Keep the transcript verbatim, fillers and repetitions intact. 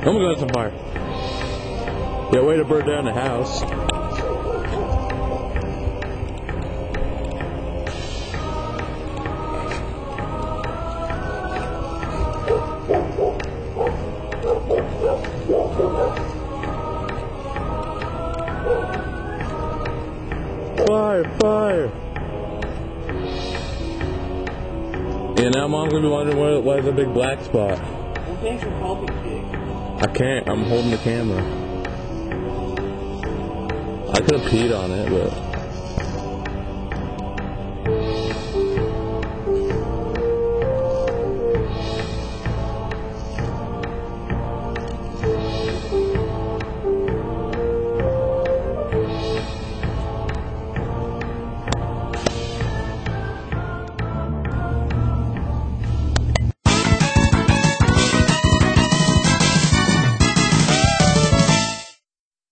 Oh my god, it's on fire. Yeah, way to burn down the house. Fire, fire. Yeah, now Mom's gonna be wondering why, why there's a big black spot. Well, thanks for helping, Jake. I can't, I'm holding the camera. I could have peed on it, but...